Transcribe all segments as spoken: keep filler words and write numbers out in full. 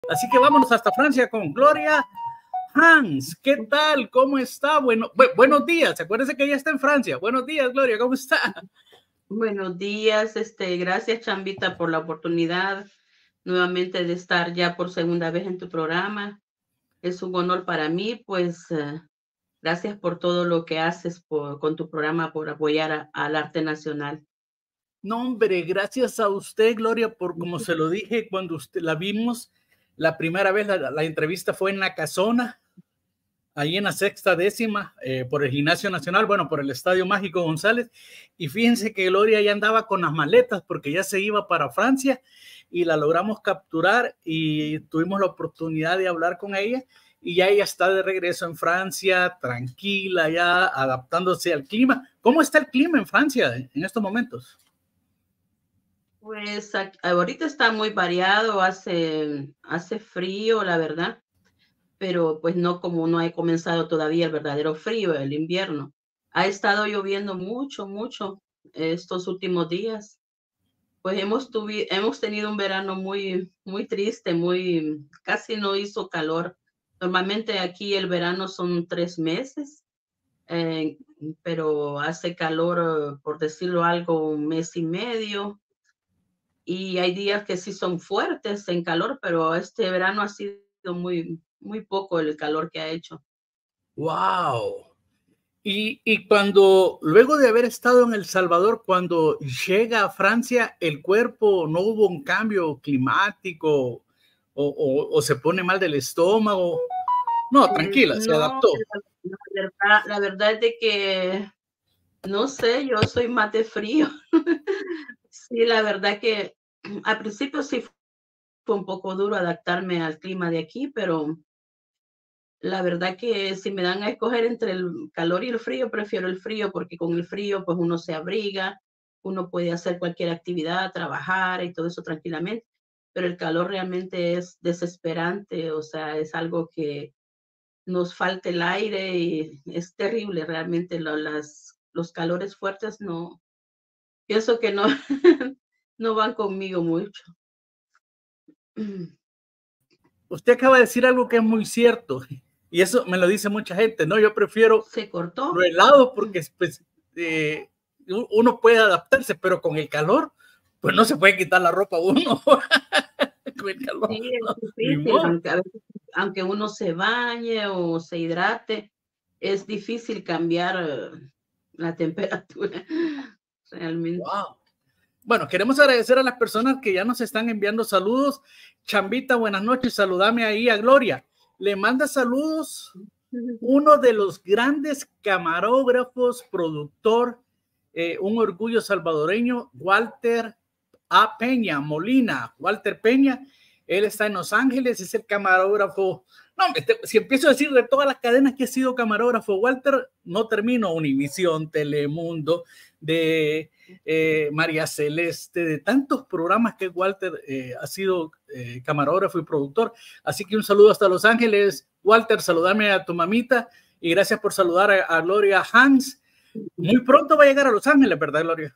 Así que vámonos hasta Francia con Gloria Hans. ¿Qué tal? ¿Cómo está? Bueno, bu buenos días. Acuérdense que ella está en Francia. Buenos días, Gloria. ¿Cómo está? Buenos días. Este, gracias, Chambita, por la oportunidad nuevamente de estar ya por segunda vez en tu programa. Es un honor para mí, pues uh, gracias por todo lo que haces por, con tu programa por apoyar a, al arte nacional. No, hombre, gracias a usted, Gloria, por como se lo dije cuando usted la vimos la primera vez. La, la entrevista fue en La Casona, ahí en la sexta décima, eh, por el Gimnasio Nacional, bueno, por el Estadio Mágico González. Y fíjense que Gloria ya andaba con las maletas porque ya se iba para Francia y la logramos capturar y tuvimos la oportunidad de hablar con ella. Y ya ella está de regreso en Francia, tranquila, ya adaptándose al clima. ¿Cómo está el clima en Francia en estos momentos? Pues ahorita está muy variado, hace, hace frío, la verdad, pero pues no como no ha comenzado todavía el verdadero frío, el invierno. Ha estado lloviendo mucho, mucho estos últimos días. Pues hemos, tuvi hemos tenido un verano muy, muy triste, muy, casi no hizo calor. Normalmente aquí el verano son tres meses, eh, pero hace calor, por decirlo algo, un mes y medio. Y hay días que sí son fuertes en calor, pero este verano ha sido muy, muy poco el calor que ha hecho. ¡Wow! Y, y cuando, luego de haber estado en El Salvador, cuando llega a Francia, el cuerpo no hubo un cambio climático o, o, o se pone mal del estómago. No, tranquila, se No, adaptó. la, la, verdad, la verdad es de que, no sé, yo soy más de frío. Sí, la verdad que al principio sí fue un poco duro adaptarme al clima de aquí, pero la verdad que si me dan a escoger entre el calor y el frío, prefiero el frío porque con el frío pues uno se abriga, uno puede hacer cualquier actividad, trabajar y todo eso tranquilamente, pero el calor realmente es desesperante, o sea, es algo que nos falta el aire y es terrible realmente. Lo, las, los calores fuertes no, pienso que no, no van conmigo mucho. Usted acaba de decir algo que es muy cierto y eso me lo dice mucha gente, ¿no? Yo prefiero Se cortó. lo helado porque pues, eh, uno puede adaptarse, pero con el calor, pues no se puede quitar la ropa uno. Con el calor, Sí, es no, difícil, aunque, a veces, aunque uno se bañe o se hidrate, es difícil cambiar la temperatura, realmente. Wow. Bueno, queremos agradecer a las personas que ya nos están enviando saludos. Chambita, buenas noches. Saludame ahí a Gloria. Le manda saludos uno de los grandes camarógrafos, productor, eh, un orgullo salvadoreño, Walter A. Peña Molina. Walter Peña, él está en Los Ángeles, es el camarógrafo. No, si empiezo a decir de todas las cadenas que ha sido camarógrafo, Walter, no termino. Univisión, Telemundo, de eh, María Celeste, de tantos programas que Walter eh, ha sido eh, camarógrafo y productor. Así que un saludo hasta Los Ángeles. Walter, saludame a tu mamita y gracias por saludar a, a Gloria Hans. Muy pronto va a llegar a Los Ángeles, ¿verdad, Gloria?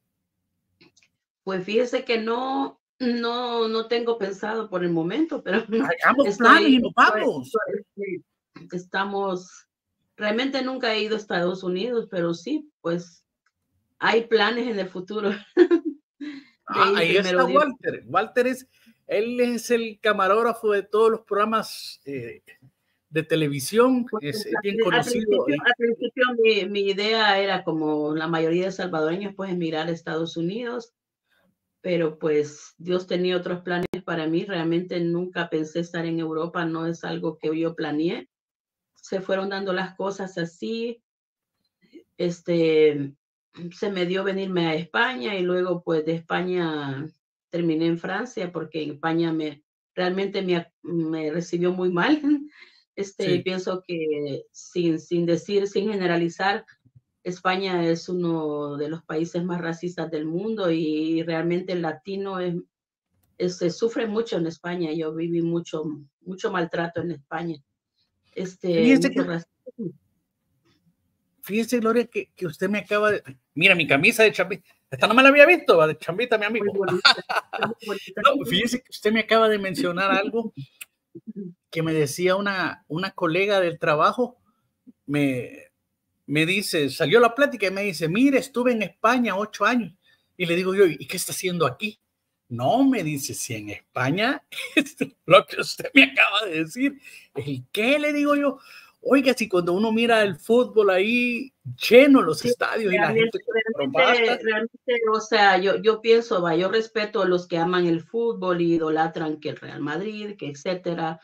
Pues fíjese que no, no, no tengo pensado por el momento, pero hagamos planes y estoy, nos vamos. estoy, estamos, realmente nunca he ido a Estados Unidos, pero sí, pues hay planes en el futuro. De Ah, ir ahí está primero Dios. Walter. Walter es, él es el camarógrafo de todos los programas eh, de televisión, Pues, es, es al, bien al conocido. principio, al principio mi, mi idea era, como la mayoría de salvadoreños, pues emigrar a Estados Unidos, pero pues Dios tenía otros planes para mí. Realmente nunca pensé estar en Europa, no es algo que yo planeé. Se fueron dando las cosas así. Este, se me dio venirme a España y luego pues de España terminé en Francia porque en España me realmente me, me recibió muy mal. Este, Sí. pienso que sin, sin decir, sin generalizar, España es uno de los países más racistas del mundo y realmente el latino es, es, se sufre mucho en España. Yo viví mucho, mucho maltrato en España. Este, Fíjese mucho que, racismo. fíjese, Gloria, que, que usted me acaba de... Mira, mi camisa de chambita. Esta no me la había visto, de chambita, mi amigo. Muy bonita, muy bonita. No, fíjese que usted me acaba de mencionar algo que me decía una, una colega del trabajo. Me, me dice, salió la plática y me dice, mire, estuve en España ocho años. Y le digo yo, ¿y qué está haciendo aquí? No, me dice, si en España, lo que usted me acaba de decir, ¿el qué? Le digo yo, oiga, si cuando uno mira el fútbol ahí lleno los Sí, estadios y la realmente, gente realmente, realmente, o sea, yo, yo pienso, va, yo respeto a los que aman el fútbol y idolatran que el Real Madrid, que etcétera.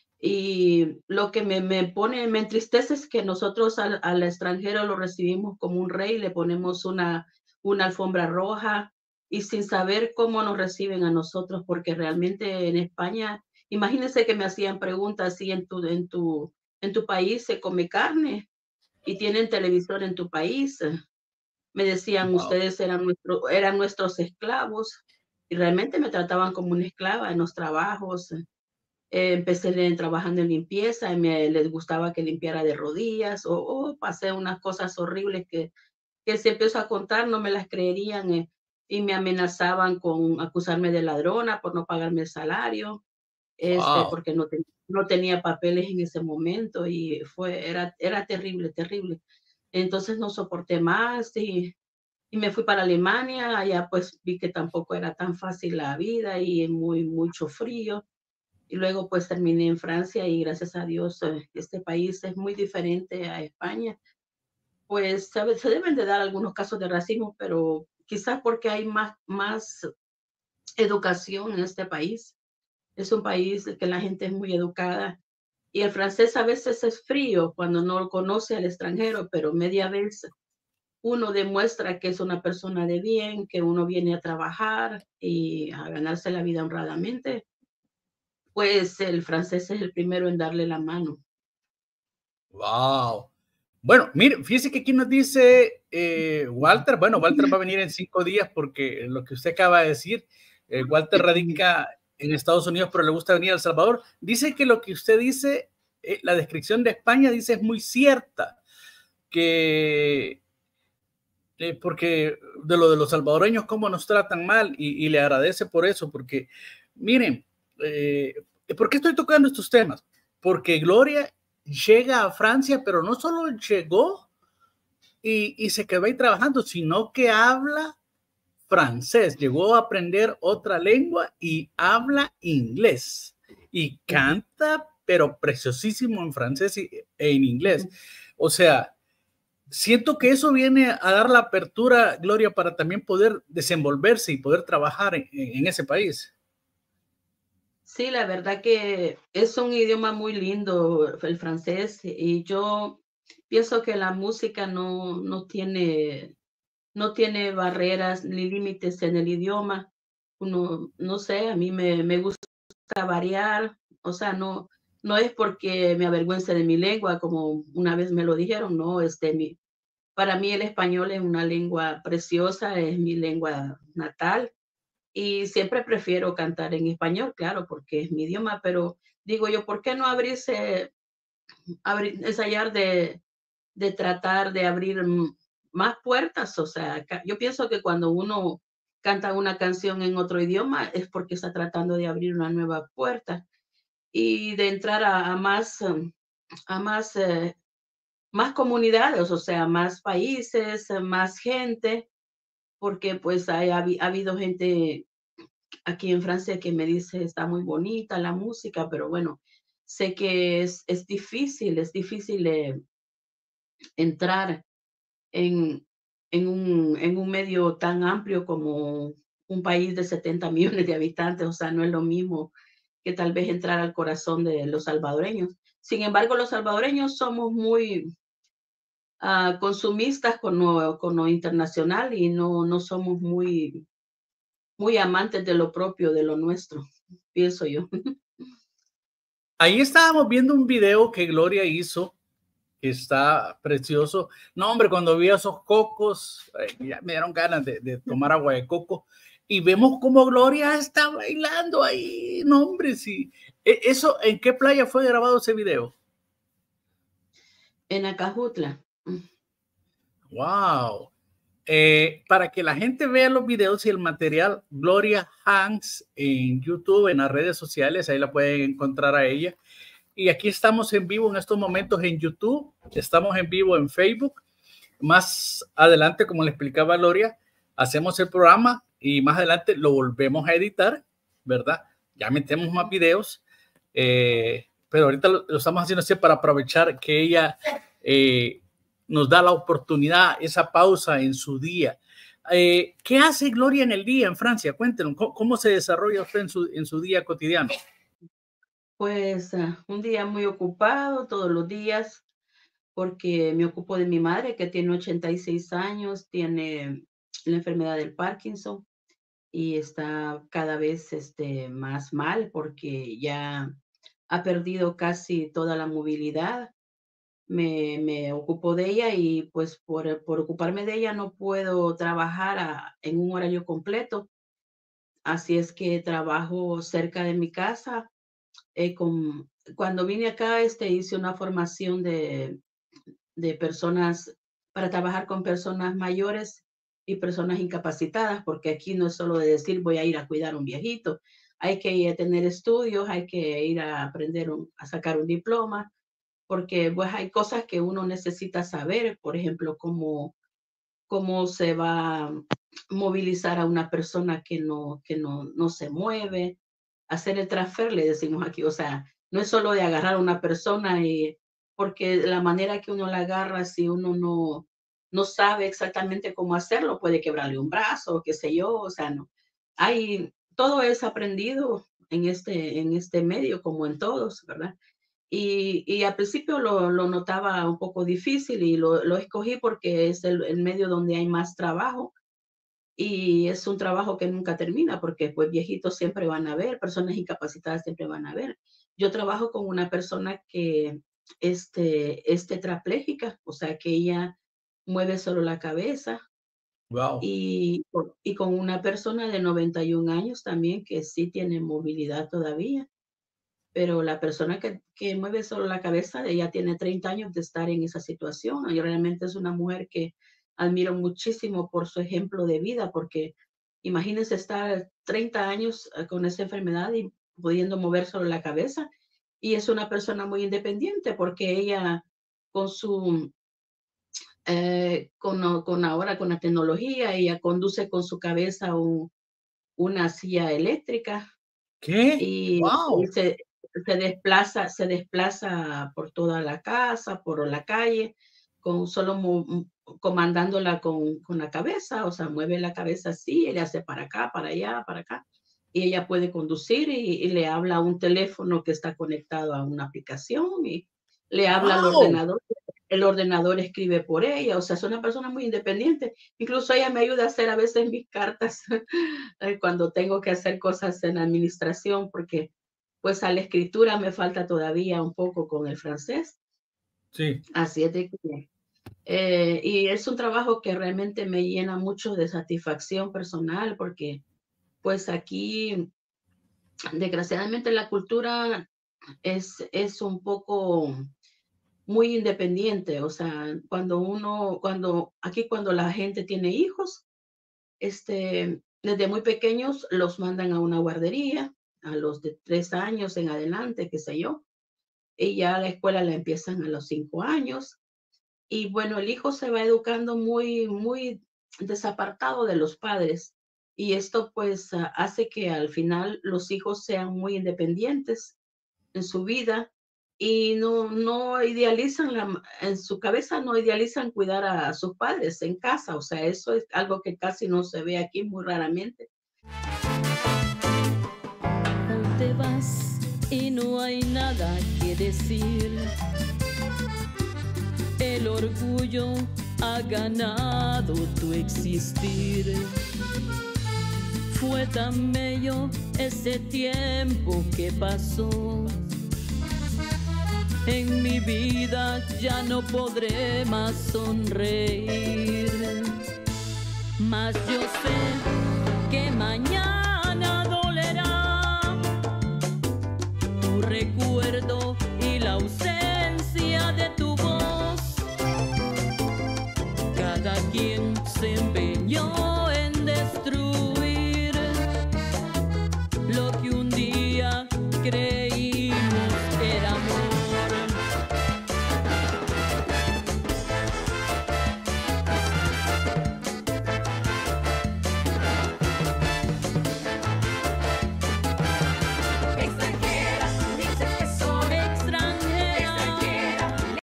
Y lo que me, me pone, me entristece es que nosotros al, al extranjero lo recibimos como un rey, le ponemos una, una alfombra roja y sin saber cómo nos reciben a nosotros, porque realmente en España, imagínense que me hacían preguntas si en tu, en tu, en tu país se come carne y tienen televisión en tu país. Me decían, wow. ustedes eran, nuestro, eran nuestros esclavos y realmente me trataban como una esclava en los trabajos. Eh, empecé trabajando en limpieza y me les gustaba que limpiara de rodillas o, o pasé unas cosas horribles que, que si empiezo a contar no me las creerían eh, y me amenazaban con acusarme de ladrona por no pagarme el salario, este, Wow. porque no, te, no tenía papeles en ese momento y fue, era, era terrible, terrible. Entonces no soporté más y, y me fui para Alemania. Allá pues vi que tampoco era tan fácil la vida y muy, mucho frío. Y luego pues terminé en Francia y gracias a Dios eh, este país es muy diferente a España. Pues se, se deben de dar algunos casos de racismo, pero quizás porque hay más, más educación en este país. Es un país que la gente es muy educada y el francés a veces es frío cuando no conoce al extranjero, pero media vez uno demuestra que es una persona de bien, que uno viene a trabajar y a ganarse la vida honradamente, pues el francés es el primero en darle la mano. Wow. Bueno, mire, fíjese que aquí nos dice eh, Walter. Bueno, Walter va a venir en cinco días porque lo que usted acaba de decir, eh, Walter radica en Estados Unidos, pero le gusta venir a El Salvador. Dice que lo que usted dice, eh, la descripción de España, dice, es muy cierta, que eh, porque de lo de los salvadoreños, cómo nos tratan mal, y, y le agradece por eso, porque miren, eh, ¿por qué estoy tocando estos temas? Porque Gloria llega a Francia, pero no solo llegó y, y se quedó ahí trabajando, sino que habla francés, llegó a aprender otra lengua y habla inglés y canta, pero preciosísimo en francés y, e en inglés. O sea, siento que eso viene a dar la apertura, Gloria, para también poder desenvolverse y poder trabajar en, en ese país. Sí, la verdad que es un idioma muy lindo el francés y yo pienso que la música no, no tiene, no tiene barreras ni límites en el idioma. Uno, no sé, a mí me, me gusta variar, o sea, no, no es porque me avergüence de mi lengua, como una vez me lo dijeron, no, este, mi, para mí el español es una lengua preciosa, es mi lengua natal. Y siempre prefiero cantar en español, claro, porque es mi idioma, pero digo yo, ¿por qué no abrirse, abrir, ensayar de, de tratar de abrir más puertas? O sea, yo pienso que cuando uno canta una canción en otro idioma es porque está tratando de abrir una nueva puerta y de entrar a, a más, a más, eh, más comunidades, o sea, más países, más gente, porque pues hay, ha, ha habido gente aquí en Francia que me dice, está muy bonita la música, pero bueno, sé que es, es difícil, es difícil eh, entrar en, en, un, en un medio tan amplio como un país de setenta millones de habitantes, o sea, no es lo mismo que tal vez entrar al corazón de los salvadoreños. Sin embargo, los salvadoreños somos muy uh, consumistas con lo, con lo internacional y no, no somos muy, muy amantes de lo propio, de lo nuestro, pienso yo. Ahí estábamos viendo un video que Gloria hizo, que está precioso. No, hombre, cuando vi esos cocos, eh, ya me dieron ganas de, de tomar agua de coco. Y vemos cómo Gloria está bailando ahí. No, hombre, sí. ¿Eso en qué playa fue grabado ese video? En Acajutla. Wow. Eh, para que la gente vea los videos y el material, Gloria Hanks en YouTube, en las redes sociales, ahí la pueden encontrar a ella. Y aquí estamos en vivo en estos momentos en YouTube, estamos en vivo en Facebook. Más adelante, como le explicaba Gloria, hacemos el programa y más adelante lo volvemos a editar, ¿verdad? Ya metemos más videos, eh, pero ahorita lo, lo estamos haciendo así para aprovechar que ella eh, nos da la oportunidad, esa pausa en su día. Eh, ¿Qué hace Gloria en el día en Francia? Cuéntenos, ¿cómo, cómo se desarrolla usted en su, en su día cotidiano? Pues uh, un día muy ocupado todos los días, porque me ocupo de mi madre que tiene ochenta y seis años, tiene la enfermedad del Parkinson y está cada vez este, más mal porque ya ha perdido casi toda la movilidad. Me, me ocupo de ella y pues por, por ocuparme de ella no puedo trabajar a, en un horario completo. Así es que trabajo cerca de mi casa. Eh, con, cuando vine acá, este, hice una formación de, de personas para trabajar con personas mayores y personas incapacitadas, porque aquí no es solo de decir voy a ir a cuidar a un viejito, hay que ir a tener estudios, hay que ir a aprender un, a sacar un diploma, porque pues hay cosas que uno necesita saber, por ejemplo, cómo, cómo se va a movilizar a una persona que no, que no, no se mueve, hacer el transfer, le decimos aquí, o sea, no es solo de agarrar a una persona y porque la manera que uno la agarra, si uno no, no sabe exactamente cómo hacerlo, puede quebrarle un brazo, qué sé yo, o sea, no. Hay, todo es aprendido en este, en este medio, como en todos, ¿verdad? Y, y al principio lo, lo notaba un poco difícil y lo, lo escogí porque es el, el medio donde hay más trabajo y es un trabajo que nunca termina porque pues viejitos siempre van a haber, personas incapacitadas siempre van a haber. Yo trabajo con una persona que este, es tetrapléjica, o sea que ella mueve solo la cabeza. Wow. Y, y con una persona de noventa y un años también que sí tiene movilidad todavía. Pero la persona que, que mueve solo la cabeza, ella tiene treinta años de estar en esa situación y realmente es una mujer que admiro muchísimo por su ejemplo de vida, porque imagínense estar treinta años con esa enfermedad y pudiendo mover solo la cabeza. Y es una persona muy independiente porque ella con su, eh, con, con ahora con la tecnología, ella conduce con su cabeza un, una silla eléctrica. ¿Qué? Y, y Wow. se, se desplaza, se desplaza por toda la casa, por la calle, con solo mu, comandándola con, con la cabeza, o sea, mueve la cabeza así, y le hace para acá, para allá, para acá, y ella puede conducir y, y le habla a un teléfono que está conectado a una aplicación y le habla al Wow. ordenador. El ordenador escribe por ella, o sea, es una persona muy independiente. Incluso ella me ayuda a hacer a veces mis cartas cuando tengo que hacer cosas en administración, porque pues a la escritura me falta todavía un poco con el francés. Sí. Así es de que, eh, y es un trabajo que realmente me llena mucho de satisfacción personal, porque pues aquí, desgraciadamente, la cultura es, es un poco muy independiente, o sea, cuando uno, cuando aquí cuando la gente tiene hijos, este, desde muy pequeños los mandan a una guardería, a los de tres años en adelante, qué sé yo, y ya la escuela la empiezan a los cinco años. Y bueno, el hijo se va educando muy, muy desapartado de los padres. Y esto pues hace que al final los hijos sean muy independientes en su vida y no, no idealizan, la, en su cabeza no idealizan cuidar a sus padres en casa. O sea, eso es algo que casi no se ve aquí muy raramente. Te vas y no hay nada que decir. El orgullo ha ganado tu existir. Fue tan bello ese tiempo que pasó. En mi vida ya no podré más sonreír. Mas yo sé que mañana dolerá tu recuerdo y la ausencia de tu voz. Cada sin